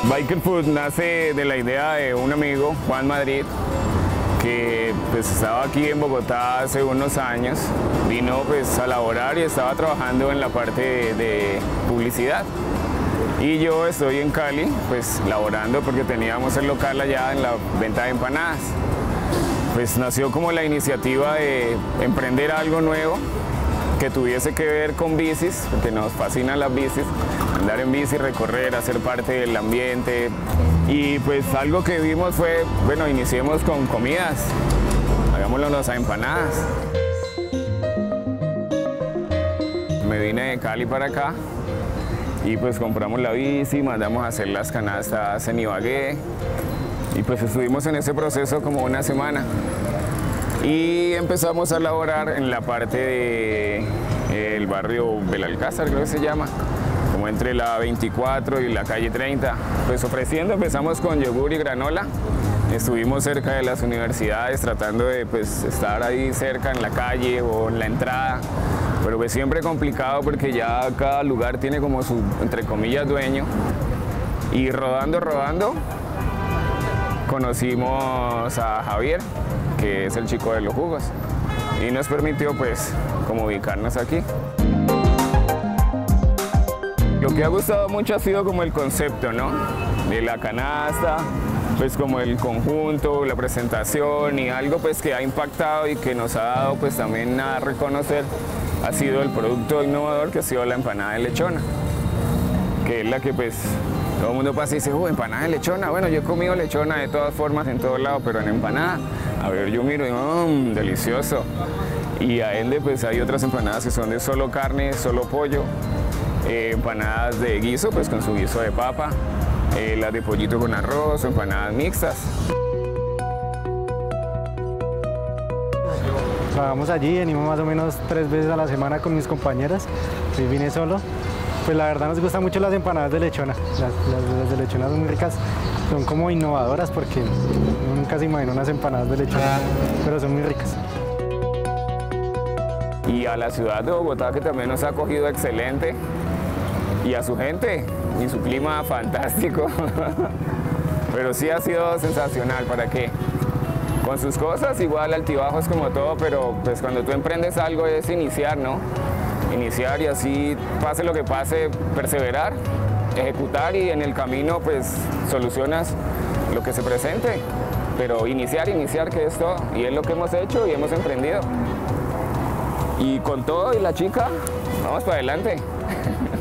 Biker Food nace de la idea de un amigo, Juan Madrid, que pues estaba aquí en Bogotá hace unos años, vino pues a laborar y estaba trabajando en la parte de publicidad. Y yo estoy en Cali, pues laborando porque teníamos el local allá en la venta de empanadas. Pues nació como la iniciativa de emprender algo nuevo que tuviese que ver con bicis, porque nos fascinan las bicis, andar en bici, recorrer, hacer parte del ambiente. Y pues algo que vimos fue, bueno, iniciemos con comidas, hagámoslo a empanadas. Me vine de Cali para acá y pues compramos la bici, mandamos a hacer las canastas en Ibagué y pues estuvimos en ese proceso como una semana. Y empezamos a laborar en la parte del barrio Belalcázar, creo que se llama, como entre la 24 y la calle 30. Pues ofreciendo, empezamos con yogur y granola. Estuvimos cerca de las universidades tratando de pues, estar ahí cerca en la calle o en la entrada. Pero pues siempre complicado porque ya cada lugar tiene como su, entre comillas, dueño. Y rodando, conocimos a Javier, que es el chico de los jugos, y nos permitió pues como ubicarnos aquí. Lo que ha gustado mucho ha sido como el concepto, ¿no? De la canasta, pues como el conjunto, la presentación y algo pues que ha impactado y que nos ha dado pues también a reconocer ha sido el producto innovador que ha sido la empanada de lechona, que es la que pues todo el mundo pasa y dice, empanada de lechona. Bueno, yo he comido lechona de todas formas en todos lados, pero en empanada, a ver, yo miro y delicioso. Y a ende pues hay otras empanadas que son de solo carne, solo pollo, empanadas de guiso, pues con su guiso de papa, las de pollito con arroz, empanadas mixtas. Trabajamos allí, venimos más o menos 3 veces a la semana con mis compañeras, hoy vine solo. Pues la verdad nos gustan mucho las empanadas de lechona, las de lechona son muy ricas, son como innovadoras porque uno nunca se imagina unas empanadas de lechona, pero son muy ricas. Y a la ciudad de Bogotá, que también nos ha acogido excelente, y a su gente, y su clima fantástico, pero sí ha sido sensacional, ¿para qué? Con sus cosas, igual altibajos como todo, pero pues cuando tú emprendes algo es iniciar, ¿no? Iniciar y así, pase lo que pase, perseverar, ejecutar y en el camino pues solucionas lo que se presente, pero iniciar que es todo, y es lo que hemos hecho y hemos emprendido. Y con todo y la chica, vamos para adelante.